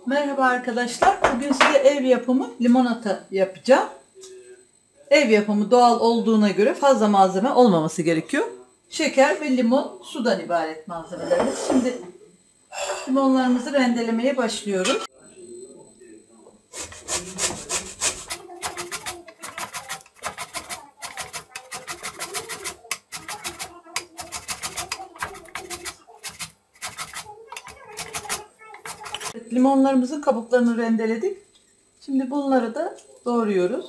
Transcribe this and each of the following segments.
Merhaba arkadaşlar. Bugün size ev yapımı limonata yapacağım. Ev yapımı doğal olduğuna göre fazla malzeme olmaması gerekiyor. Şeker ve limon, sudan ibaret malzemelerimiz. Şimdi limonlarımızı rendelemeye başlıyoruz. Limonlarımızın kabuklarını rendeledik. Şimdi bunları da doğruyoruz.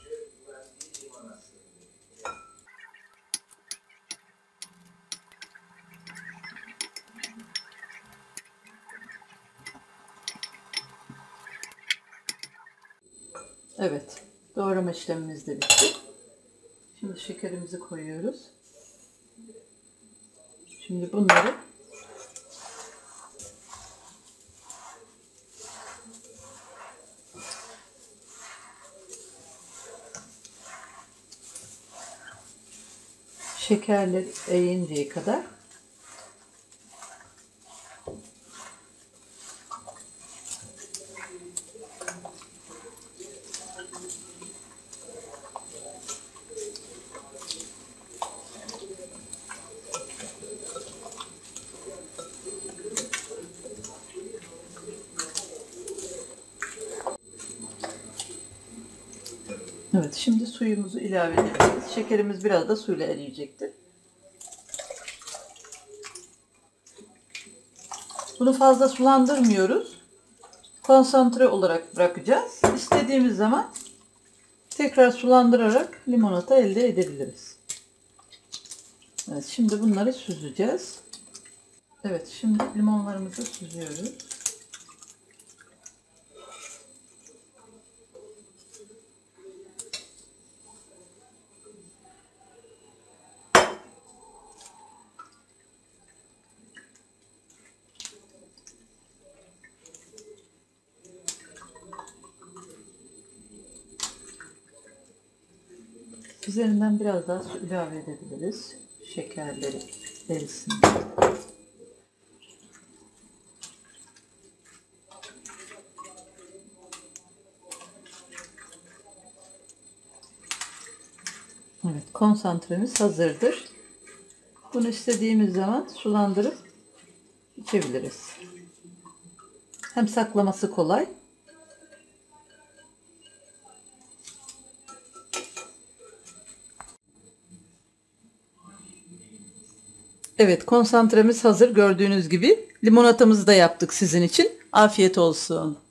Evet, doğrama işlemimiz de bitti. Şimdi şekerimizi koyuyoruz. Şimdi bunları şekerleri eriyinceye kadar Evet, şimdi suyumuzu ilave edeceğiz. Şekerimiz biraz da suyla eriyecektir. Bunu fazla sulandırmıyoruz. Konsantre olarak bırakacağız. İstediğimiz zaman tekrar sulandırarak limonata elde edebiliriz. Evet, şimdi bunları süzeceğiz. Evet, şimdi limonlarımızı süzüyoruz. Üzerinden biraz daha su ilave edebiliriz. Şekerleri erisin. Evet, konsantremiz hazırdır. Bunu istediğimiz zaman sulandırıp içebiliriz. Hem saklaması kolay. Evet, konsantremiz hazır gördüğünüz gibi. Limonatamızı da yaptık sizin için. Afiyet olsun.